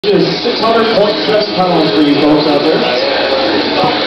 is 600.7 pounds for you folks out there.